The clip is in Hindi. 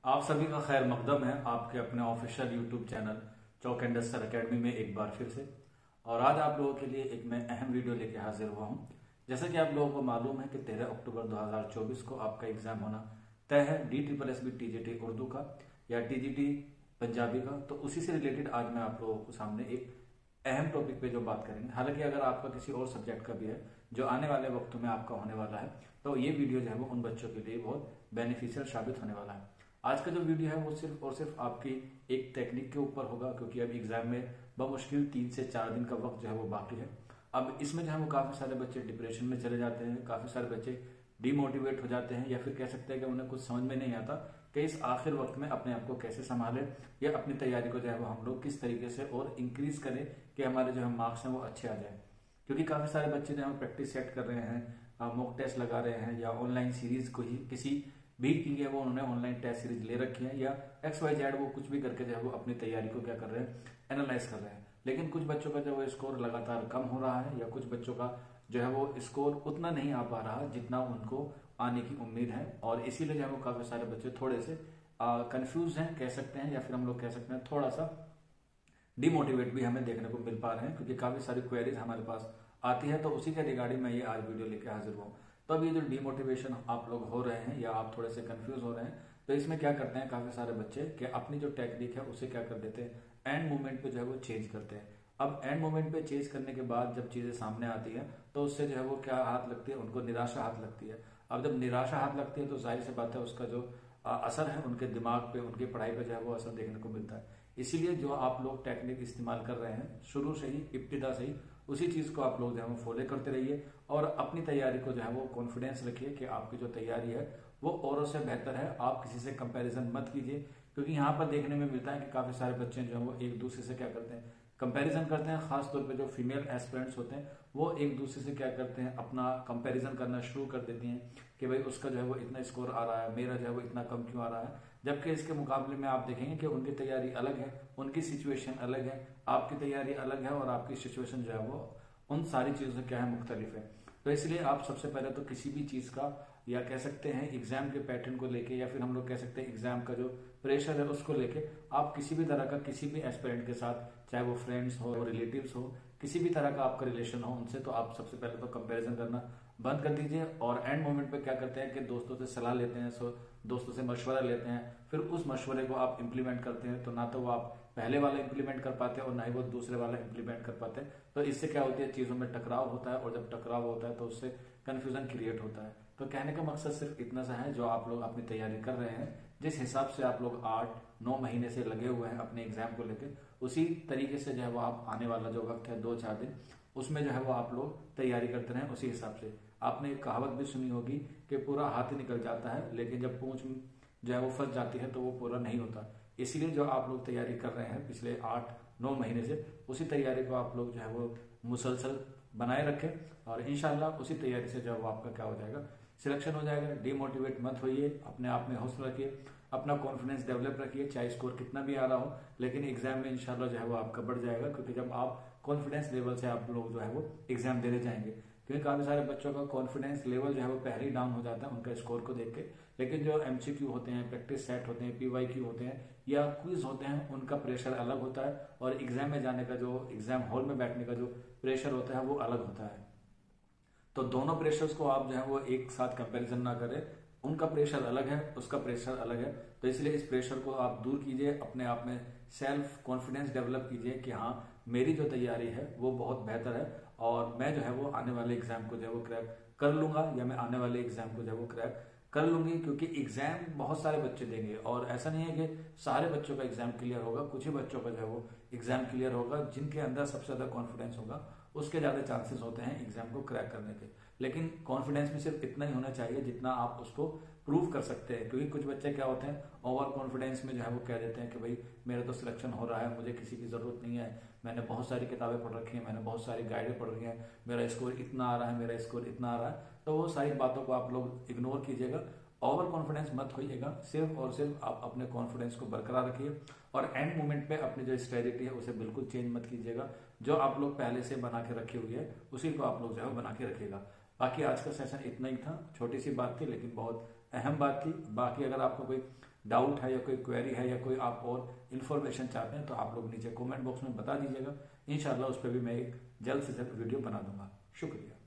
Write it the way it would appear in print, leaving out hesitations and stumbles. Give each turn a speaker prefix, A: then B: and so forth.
A: आप सभी का खैर मकदम है आपके अपने official YouTube channel chalk and duster academy में एक बार फिर से। और आज आप लोगों के लिए एक मैं अहम वीडियो लेके हाजिर हुआ हूं। जैसा कि आप लोगों को मालूम है कि 13 अक्टूबर 2024 को आपका एग्जाम होना तय है DSSB TGT उर्दू का या TGT पंजाबी का। तो उसी से रिलेटेड आज मैं आप लोगों को सामने एक अहम टॉपिक पे जो बात करेंगे। हालांकि अगर आपका किसी और सब्जेक्ट का भी है जो आने वाले वक्तों में आपका होने वाला है तो ये वीडियो जो है वो उन बच्चों के लिए बहुत बेनिफिशियल साबित होने वाला है। आज का जो वीडियो है वो सिर्फ और सिर्फ आपकी एक टेक्निक के ऊपर होगा, क्योंकि अब एग्जाम में बमुश्किल 3 से 4 दिन का वक्त जो है वो बाकी है। अब इसमें जो है वो काफी सारे बच्चे डिप्रेशन में चले जाते हैं, काफी सारे बच्चे डिमोटिवेट हो जाते हैं, या फिर कह सकते हैं कि उन्हें कुछ समझ में नहीं आता कि इस आखिर वक्त में अपने आप को कैसे संभाले या अपनी तैयारी को जो है वो हम लोग किस तरीके से और इंक्रीज करें कि हमारे जो है मार्क्स हैं वो अच्छे आ जाए। क्योंकि काफी सारे बच्चे जो है प्रैक्टिस सेट कर रहे हैं, मॉक टेस्ट लगा रहे हैं, या ऑनलाइन सीरीज को ही किसी भी की है वो उन्होंने ऑनलाइन टेस्ट सीरीज ले रखी है, या XYZ वो कुछ भी करके जो है वो अपनी तैयारी को क्या कर रहे हैं, एनालाइज कर रहे हैं। लेकिन कुछ बच्चों का जो वो स्कोर लगातार कम हो रहा है, या कुछ बच्चों का जो है वो स्कोर उतना नहीं आ पा रहा जितना उनको आने की उम्मीद है। और इसीलिए जो है वो काफी सारे बच्चे थोड़े से कंफ्यूज हैं कह सकते हैं, या फिर हम लोग कह सकते हैं थोड़ा सा डिमोटिवेट भी हमें देखने को मिल पा रहे हैं, क्योंकि काफी सारी क्वेरीज हमारे पास आती है। तो उसी के रिगार्डिंग मैं ये आज वीडियो लेके हाजिर हुआ। तो अब ये जो डिमोटिवेशन आप लोग हो रहे हैं या आप थोड़े से कंफ्यूज हो रहे हैं, तो इसमें क्या करते हैं काफी सारे बच्चे कि अपनी जो टेक्निक है उसे क्या कर देते हैं, एंड मोमेंट पे जो है वो चेंज करते हैं। अब एंड मोमेंट पे चेंज करने के बाद जब चीजें सामने आती है तो उससे जो है वो क्या हाथ लगती है, उनको निराशा हाथ लगती है। अब जब निराशा हाथ लगती है तो जाहिर सी बात है उसका जो असर है उनके दिमाग पे, उनकी पढ़ाई पे जो है वो असर देखने को मिलता है। इसीलिए जो आप लोग टेक्निक इस्तेमाल कर रहे हैं शुरू से ही, इब्तिदा से ही, उसी चीज को आप लोग जो है वो फॉलो करते रहिए और अपनी तैयारी को जो है वो कॉन्फिडेंस रखिए कि आपकी जो तैयारी है वो औरों से बेहतर है। आप किसी से कंपैरिजन मत कीजिए, क्योंकि यहाँ पर देखने में मिलता है कि काफी सारे बच्चे जो है वो एक दूसरे से क्या करते हैं, कंपैरिजन करते हैं। खासतौर पे जो फीमेल एस्पिरेंट्स होते हैं वो एक दूसरे से क्या करते हैं, अपना कंपैरिजन करना शुरू कर देती हैं कि भाई उसका जो है वो इतना स्कोर आ रहा है, मेरा जो है वो इतना कम क्यों आ रहा है। जबकि इसके मुकाबले में आप देखेंगे कि उनकी तैयारी अलग है, उनकी सिचुएशन अलग है, आपकी तैयारी अलग है, और आपकी सिचुएशन जो है वो उन सारी चीजों से क्या है, मुख्तलिफ है। तो इसलिए आप सबसे पहले तो किसी भी चीज का, या कह सकते हैं एग्जाम के पैटर्न को लेके, या फिर हम लोग कह सकते हैं एग्जाम का जो प्रेशर है उसको लेके, आप किसी भी तरह का किसी भी एस्पिरेंट के साथ, चाहे वो फ्रेंड्स हो, रिलेटिव्स हो, किसी भी तरह का आपका रिलेशन हो उनसे, तो आप सबसे पहले तो कंपैरिजन करना बंद कर दीजिए। और एंड मोमेंट पे क्या करते हैं कि दोस्तों से सलाह लेते हैं, दोस्तों से मशवरा लेते हैं, फिर उस मशवरे को आप इम्प्लीमेंट करते हैं। तो ना तो वो आप पहले वाला इम्प्लीमेंट कर पाते हैं और ना ही वो दूसरे वाला इम्प्लीमेंट कर पाते हैं। तो इससे क्या होती है, चीजों में टकराव होता है, और जब टकराव होता है तो उससे कंफ्यूजन क्रिएट होता है। तो कहने का मकसद सिर्फ इतना सा है, जो आप लोग अपनी तैयारी कर रहे हैं, जिस हिसाब से आप लोग 8-9 महीने से लगे हुए हैं अपने एग्जाम को लेकर, उसी तरीके से जो है वो आप आने वाला जो वक्त है 2-4 दिन, उसमें जो है वो आप लोग तैयारी करते रहें उसी हिसाब से। आपने एक कहावत भी सुनी होगी कि पूरा हाथी निकल जाता है लेकिन जब पूंछ जो है वो फंस जाती है तो वो पूरा नहीं होता। इसीलिए जो आप लोग तैयारी कर रहे हैं पिछले 8-9 महीने से, उसी तैयारी को आप लोग जो है वो मुसलसल बनाए रखें, और इंशाल्लाह उसी तैयारी से जो है वो आपका क्या हो जाएगा, सिलेक्शन हो जाएगा। डिमोटिवेट मत होइए, अपने आप में हौसला रखिए, अपना कॉन्फिडेंस डेवलप रखिए, चाहे स्कोर कितना भी आ रहा हो, लेकिन एग्जाम में इंशाल्लाह जो है वो आपका बढ़ जाएगा। क्योंकि जब आप कॉन्फिडेंस लेवल से आप लोग जो है वो एग्जाम देने जाएंगे, क्योंकि काफी सारे बच्चों का कॉन्फिडेंस लेवल जो है वो पहले ही डाउन हो जाता है उनका स्कोर को देख के। लेकिन जो MCQ होते हैं, प्रैक्टिस सेट होते हैं, PYQ होते हैं, या क्विज होते हैं, उनका प्रेशर अलग होता है, और एग्जाम में जाने का जो, एग्जाम हॉल में बैठने का जो प्रेशर होता है वो अलग होता है। तो दोनों प्रेशर्स को आप जो है वो एक साथ कंपैरिजन ना करें, उनका प्रेशर अलग है, उसका प्रेशर अलग है। तो इसलिए इस प्रेशर को आप दूर कीजिए, अपने आप में सेल्फ कॉन्फिडेंस डेवलप कीजिए कि हाँ मेरी जो तैयारी है वो बहुत बेहतर है, और मैं जो है वो आने वाले एग्जाम को जो है वो क्रैक कर लूंगा, या मैं आने वाले एग्जाम को जो है वो क्रैक कर लूंगी। क्योंकि एग्जाम बहुत सारे बच्चे देंगे, और ऐसा नहीं है कि सारे बच्चों का एग्जाम क्लियर होगा, कुछ ही बच्चों का जो है वो एग्जाम क्लियर होगा। जिनके अंदर सबसे ज्यादा कॉन्फिडेंस होगा उसके ज्यादा चांसेस होते हैं एग्जाम को क्रैक करने के। लेकिन कॉन्फिडेंस में सिर्फ इतना ही होना चाहिए जितना आप उसको प्रूव कर सकते हैं। क्योंकि कुछ बच्चे क्या होते हैं, ओवर कॉन्फिडेंस में जो है वो कह देते हैं कि भाई मेरा तो सिलेक्शन हो रहा है, मुझे किसी की जरूरत नहीं है, मैंने बहुत सारी किताबें पढ़ रखी हैं, मैंने बहुत सारी गाइडें पढ़ रखी हैं, मेरा स्कोर इतना आ रहा है, मेरा स्कोर इतना आ रहा है। तो वो सारी बातों को आप लोग इग्नोर कीजिएगा, ओवर कॉन्फिडेंस मत होइएगा। सिर्फ और सिर्फ आप अपने कॉन्फिडेंस को बरकरार रखिए, और एंड मोमेंट पे अपनी जो स्ट्रेटेजी है उसे बिल्कुल चेंज मत कीजिएगा। जो आप लोग पहले से बना के रखे हुए है उसी को आप लोग जो है बना के रखिएगा। बाकी आज का सेशन इतना ही था, छोटी सी बात थी लेकिन बहुत अहम बात थी। बाकी अगर आपको कोई डाउट है या कोई क्वेरी है या कोई आप और इन्फॉर्मेशन चाहते हैं तो आप लोग नीचे कमेंट बॉक्स में बता दीजिएगा। इंशाल्लाह उस पर भी मैं एक जल्द से जल्द वीडियो बना दूंगा। शुक्रिया।